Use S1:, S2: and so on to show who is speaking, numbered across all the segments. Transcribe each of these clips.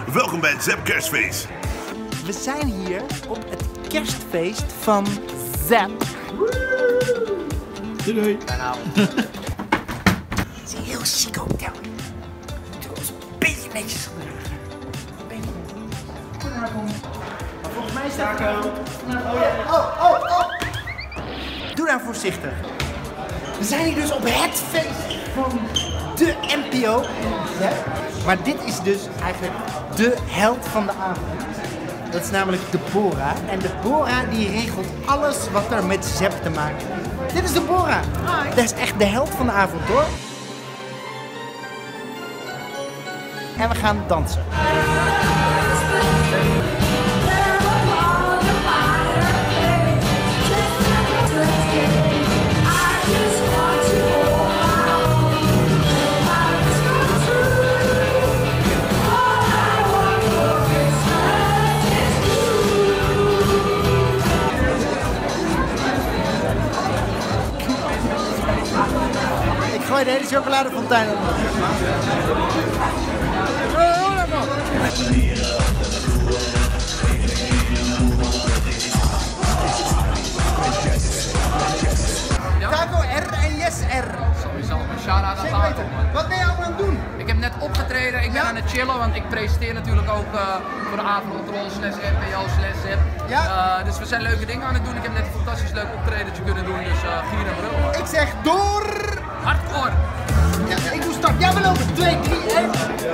S1: Welkom bij het Zep Kerstfeest.
S2: We zijn hier op het kerstfeest van Zep.
S3: Doei.
S2: Het is een heel chic hotel. Doe ons een beetje netjes gedragen. Goedenavond. Volgens mij staat het goed. Oh. Doe nou voorzichtig. We zijn hier dus op het feest van de NPO. Ja? Maar dit is dus eigenlijk de held van de avond. Dat is namelijk Deborah. En Deborah die regelt alles wat er met Zep te maken heeft. Dit is Deborah. Dat is echt de held van de avond hoor. En we gaan dansen. Ik gooi de hele chocoladefontein op. Taco R en Yes R.
S4: Sowieso, een shout-out aan Taco, man.
S2: Wat ben je allemaal aan het doen?
S4: Ik heb net opgetreden, ik ben aan het chillen, want ik presenteer natuurlijk ook voor de avondrol /NPO/Zep.
S2: Ja.
S4: Dus we zijn leuke dingen aan het doen. Ik heb net een fantastisch leuk optredentje kunnen doen, dus gier en brul, man.
S2: Ik zeg door.
S4: Hardcore!
S2: Ja, ik doe start. Ja, we lopen 2, 3, 1.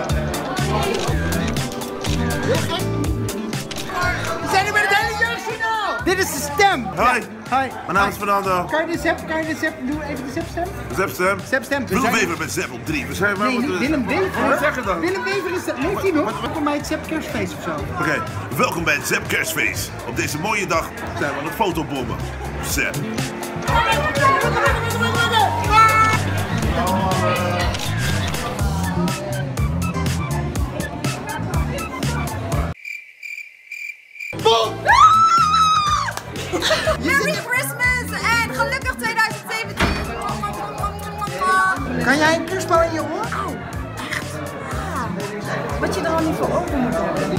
S2: We zijn nu met het hele jeugdjournaal. Dit is de stem.
S1: Hoi.
S2: Hi.
S1: Mijn naam is Fernando.
S2: Kan je de Zep, doe even de Zep-stem.
S1: Zepstem.
S2: Zep-stem.
S1: Willem Wever met Zep op 3. We zijn
S2: Nee, niet Willem Wever.
S1: Wat zeg je dan?
S2: Willem Wever is dat. Leeft hij nog? Welkom bij het Zep Kerstfeest of zo.
S1: Oké, welkom bij het Zep Kerstfeest. Op deze mooie dag zijn we aan het fotobommen. Zep.
S5: Merry Christmas en gelukkig 2017.
S2: Kan jij een kerstbal in je oor?
S5: Wat je er al niet voor open moet hebben.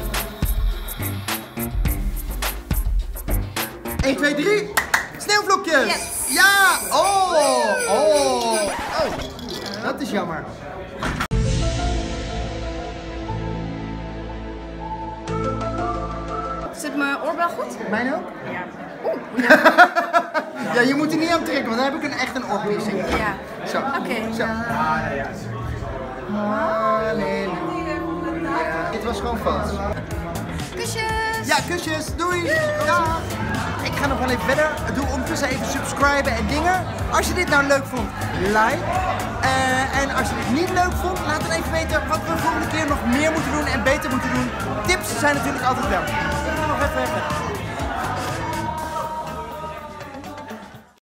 S2: 1, 2, 3. Sneeuwvlokjes.
S5: Yes.
S2: Ja. Oh. Dat is jammer.
S5: Zit mijn oorbel goed?
S2: Mijn ook?
S5: Ja.
S2: Ja, je moet er niet aan trekken, want dan heb ik echt een oorpiercing.
S5: Ja.
S2: Zo.
S5: Oké.
S2: Zo. Halleluja. Dit was gewoon vals.
S5: Kusjes.
S2: Ja, kusjes. Doei. Ja. Ik ga nog wel even verder. Doe ondertussen even subscriben en dingen. Als je dit nou leuk vond, like. En als je dit niet leuk vond, laat dan even weten wat we de volgende keer nog meer moeten doen en beter moeten doen. Tips zijn natuurlijk altijd wel. Ik ga nog even verder.